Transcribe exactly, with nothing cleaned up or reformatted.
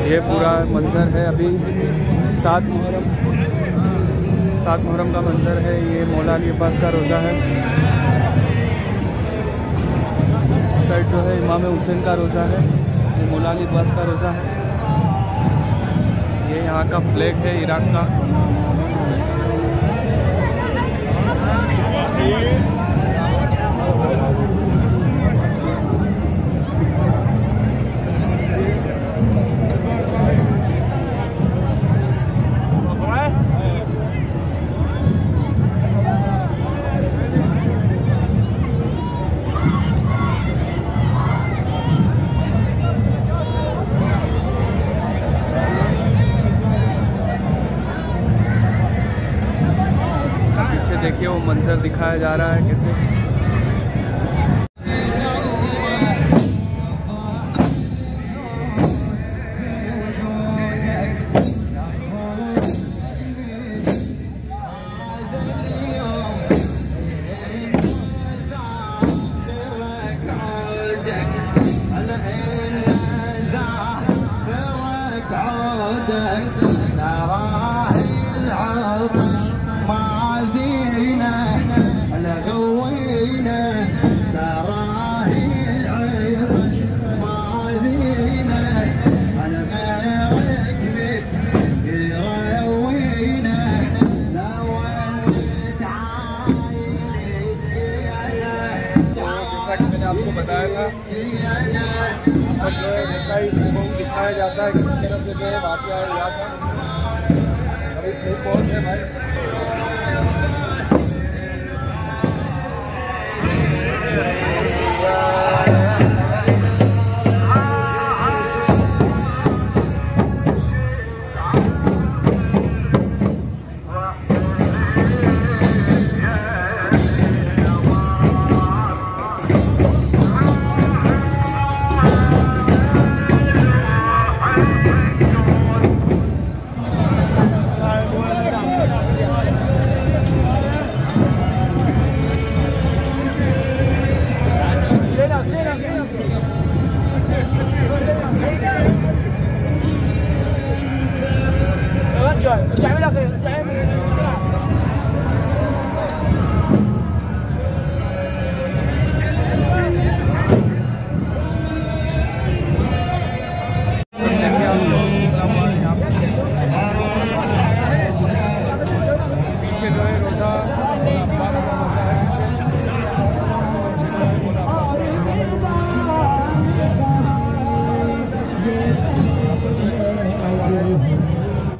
ये पूरा मंजर है अभी सात मुहर्रम सात मुहर्रम का मंजर है। ये मौला अली अब्बास का रोज़ा है। इस साइड जो है इमाम हुसैन का रोज़ा है। ये मौला अली अब्बास का रोज़ा है। ये यहाँ का फ्लैग है इराक का। देखिए वो मंजर दिखाया जा रहा है कैसे। आपको बताया था और जो है वैसा ही दिखाया जाता है कि किस तरह से जो है वाक़या हुआ था। अभी ठीक बहुत है भाई।